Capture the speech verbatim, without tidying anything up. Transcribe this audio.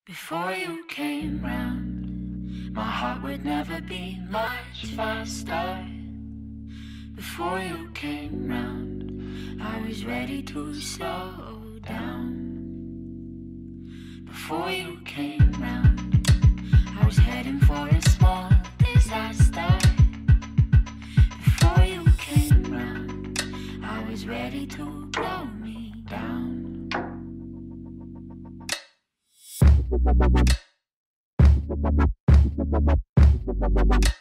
Before you came round, my heart would never beat much faster. Before you came round, I was ready to slow down. Before you came round, I was heading for a small disaster. Before you came round, I was ready to blow me down. Thank you.